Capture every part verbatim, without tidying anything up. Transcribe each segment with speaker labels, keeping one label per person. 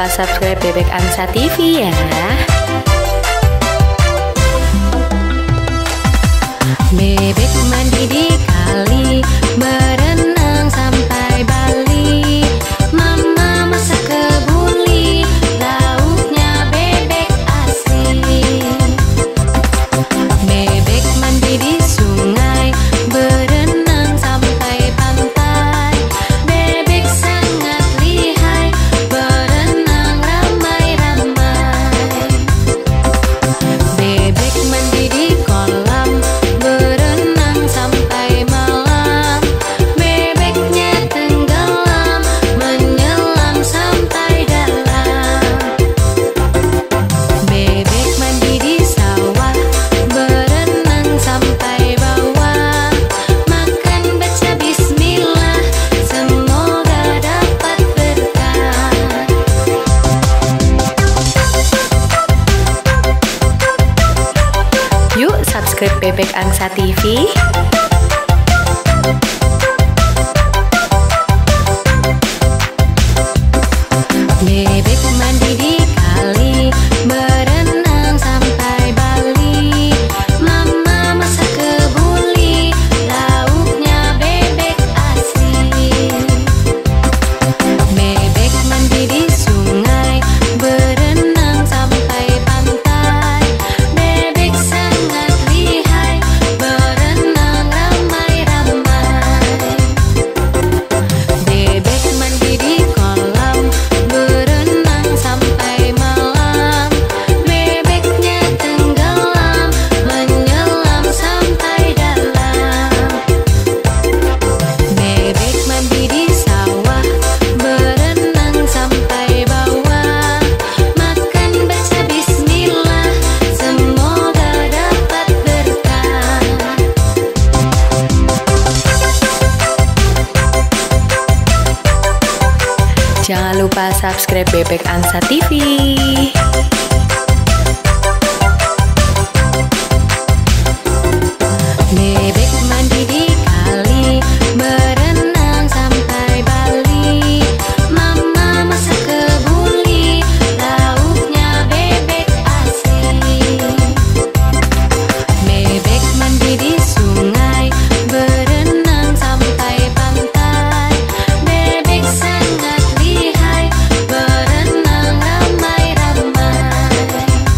Speaker 1: lupa subscribe Bebek Angsa T V ya. Bebek mandi di kali, berenang sampai Bali. Mama masak kebuli, lauknya bebek asli. Bebek mandi di sungai, berenang sampai pantai. Bebek sangat lihai, berenang ramai-ramai. Bebek mandi di kolam, berenang sampai malam. Bebeknya tenggelam, menyelam sampai dalam. Bebek mandi di sawah, berenang sampai bawah. Makan baca bismillah, semoga dapat berkah. Yuk subscribe Bebek Angsa T V. Bebek mandi di kali, berenang sampai Bali. Mama masak kebuli, lauknya bebek asli. Bebek mandi di sungai, berenang sampai pantai. Bebek sangat lihai, berenang ramai-ramai. Bebek mandi di kolam, berenang sampai malam. Bebeknya tenggelam, menyelam sampai dalam. Bebek mandi di sawah, berenang sampai bawah. Makan baca bismillah, semoga dapat berkah. Jangan lupa subscribe Bebek Angsa T V. Bebek mandi di kali, berenang sampai Bali. Mama masak kebuli, lauknya bebek asli. Bebek mandi di sungai, berenang sampai pantai. Bebek sangat lihai, berenang ramai-ramai.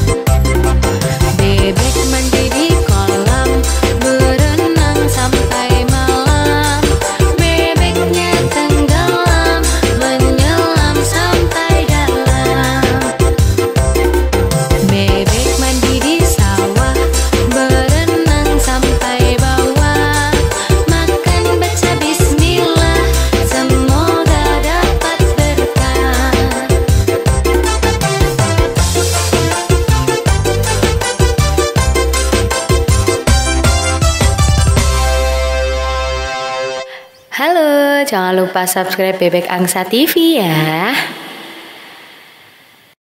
Speaker 1: Bebek mandi di kolam, berenang sampai malam. Bebeknya tenggelam, menyelam sampai dalam. Bebek mandi di sawah, berenang sampai bawah. Makan baca bismillah, semoga dapat berkah. Halo, jangan lupa subscribe Bebek Angsa T V ya.